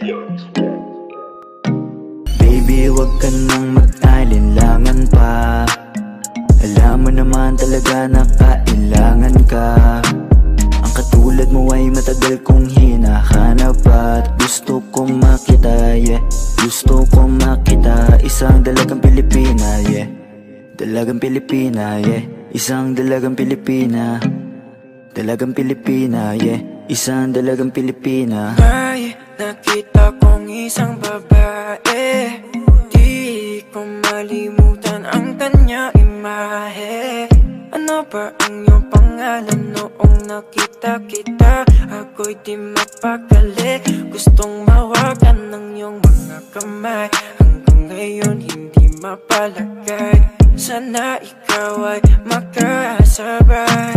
Baby, wag ka nang mag-alinlangan pa. Alam mo naman talaga na kailangan ka. Ang katulad mo ay matagal kong hinahanap at gusto kong makita, yeah. Gusto kong makita, isang dalagang Pilipina, yeah. Dalagang Pilipina, yeah. Isang dalagang Pilipina. Dalagang Pilipina, yeah. Isang dalagang Pilipina. May nakita kong isang babae, di ko malimutan ang kanya imahe. Ano ba ang iyong pangalan noong nakita kita? Ako'y di mapakali, gustong mawakan ng iyong mga kamay. Hanggang ngayon hindi mapalagay, sana ikaw ay makasabay.